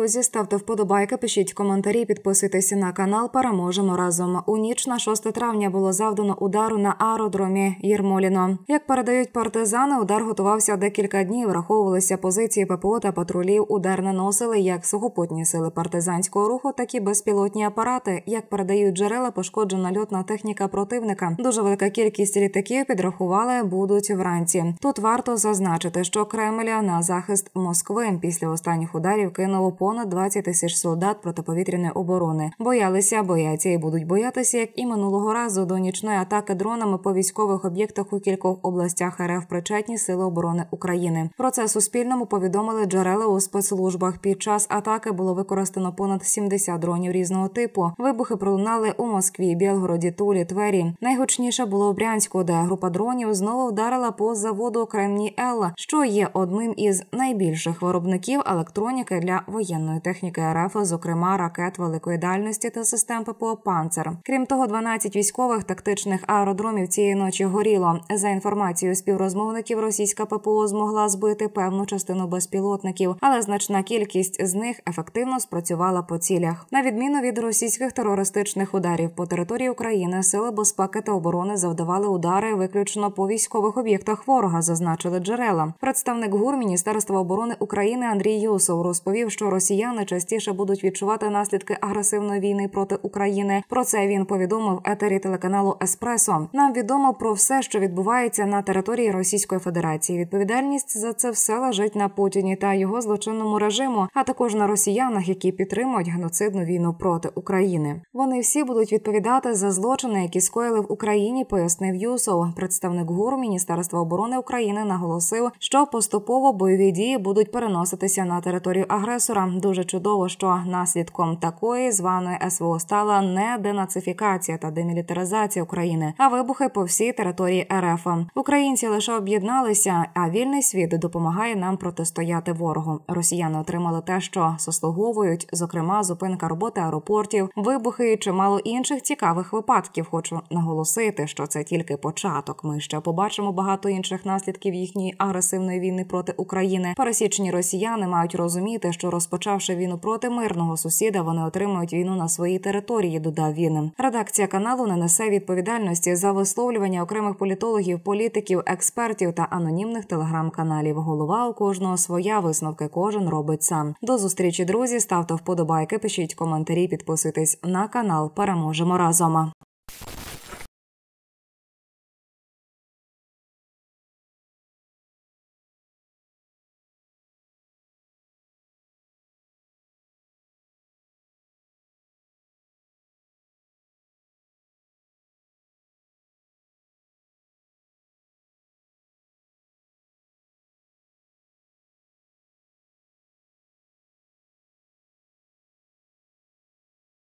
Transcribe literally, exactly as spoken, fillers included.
друзі, ставте вподобайки, пишіть коментарі, підписуйтесь на канал. Переможемо разом. У ніч на шосте травня було завдано удару на аеродромі Єрмоліно. Як передають партизани, удар готувався декілька днів. Враховувалися позиції ППО та патрулів. Удар наносили як сухопутні сили партизанського руху, так і безпілотні апарати. Як передають джерела, пошкоджена льотна техніка противника. Дуже велика кількість літаків, підрахували, будуть вранці. Тут варто зазначити, що Кремль на захист Москви після останніх ударів кинуло понад двадцять тисяч солдат протиповітряної оборони. Боялися, бояться і будуть боятися, як і минулого разу. До нічної атаки дронами по військових об'єктах у кількох областях РФ причетні Сили оборони України. Про це Суспільному повідомили джерела у спецслужбах. Під час атаки було використано понад сімдесят дронів різного типу. Вибухи пролунали у Москві, Білгороді, Тулі, Твері. Найгучніше було у Брянську, де група дронів знову вдарила по заводу Кремній-Ел, що є одним із найбільших виробників електроніки для воєнної техніки РФ, зокрема ракет великої дальності та систем ППО «Панцер». Крім того, дванадцять військових тактичних аеродромів цієї ночі горіло. За інформацією співрозмовників, російська ППО змогла збити певну частину безпілотників, але значна кількість з них ефективно спрацювала по цілях. На відміну від російських терористичних ударів по території України, Сили безпеки та оборони завдавали удари виключно по військових об'єктах ворога, зазначили джерела. Представник ГУР Міністерства оборони України Андрій Юсов розповів, що росіяни частіше будуть відчувати наслідки агресивної війни проти України. Про це він повідомив в етері телеканалу «Еспресо». Нам відомо про все, що відбувається на території Російської Федерації. Відповідальність за це все лежить на Путіні та його злочинному режиму, а також на росіянах, які підтримують геноцидну війну проти України. Вони всі будуть відповідати за злочини, які скоїли в Україні, пояснив Юсов. Представник ГУР Міністерства оборони України наголосив, що поступово бойові дії будуть переноситися на територію агресора. Дуже чудово, що наслідком такої званої СВО стала не денацифікація та демілітаризація України, а вибухи по всій території РФ. Українці лише об'єдналися, а вільний світ допомагає нам протистояти ворогу. Росіяни отримали те, що заслуговують, зокрема зупинка роботи аеропортів, вибухи і чимало інших цікавих випадків. Хочу наголосити, що це тільки початок. Ми ще побачимо багато інших наслідків їхньої агресивної війни проти України. Пересічні росіяни мають розуміти, що розпочавши війну проти мирного сусіда, вони отримують війну на своїй території, додав він. Редакція каналу не несе відповідальності за висловлювання окремих політологів, політиків, експертів та анонімних телеграм-каналів. Голова у кожного своя, висновки кожен робить сам. До зустрічі, друзі, ставте вподобайки, пишіть коментарі, підписуйтесь на канал. Переможемо разом!